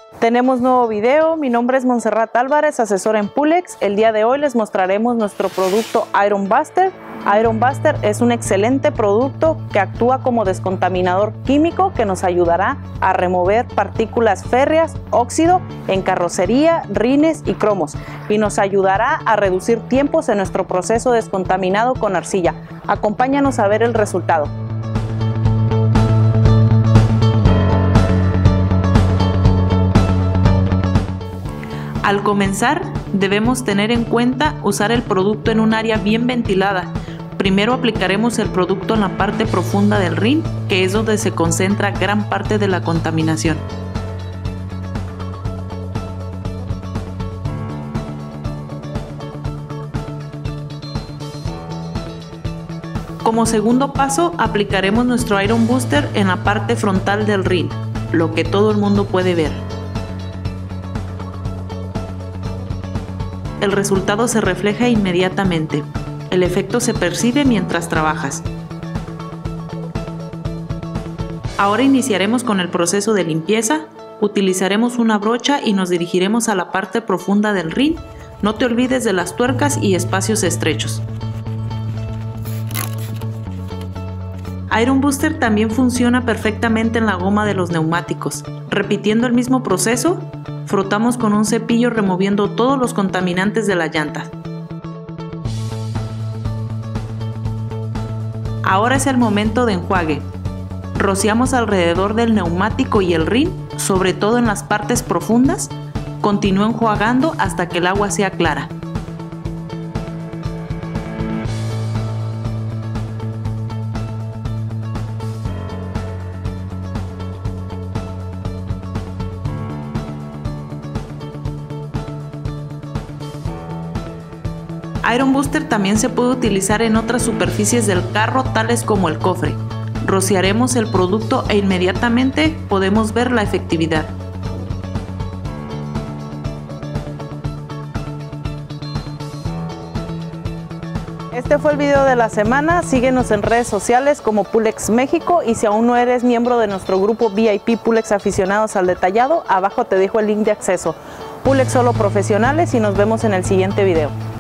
Tenemos nuevo video, mi nombre es Montserrat Álvarez, asesora en Pulex. El día de hoy les mostraremos nuestro producto Iron Buster. Iron Buster es un excelente producto que actúa como descontaminador químico que nos ayudará a remover partículas férreas, óxido en carrocería, rines y cromos, y nos ayudará a reducir tiempos en nuestro proceso descontaminado con arcilla. Acompáñanos a ver el resultado. Al comenzar, debemos tener en cuenta usar el producto en un área bien ventilada. Primero aplicaremos el producto en la parte profunda del rin, que es donde se concentra gran parte de la contaminación. Como segundo paso, aplicaremos nuestro Iron Buster en la parte frontal del rin, lo que todo el mundo puede ver. El resultado se refleja inmediatamente. El efecto se percibe mientras trabajas. Ahora iniciaremos con el proceso de limpieza. Utilizaremos una brocha y nos dirigiremos a la parte profunda del rin. No te olvides de las tuercas y espacios estrechos. Iron Buster también funciona perfectamente en la goma de los neumáticos. Repitiendo el mismo proceso, frotamos con un cepillo removiendo todos los contaminantes de la llanta. Ahora es el momento de enjuague. Rociamos alrededor del neumático y el rin, sobre todo en las partes profundas. Continúa enjuagando hasta que el agua sea clara. Iron Buster también se puede utilizar en otras superficies del carro, tales como el cofre. Rociaremos el producto e inmediatamente podemos ver la efectividad. Este fue el video de la semana. Síguenos en redes sociales como Pulex México, y si aún no eres miembro de nuestro grupo VIP Pulex Aficionados al Detallado, abajo te dejo el link de acceso. Pulex solo profesionales, y nos vemos en el siguiente video.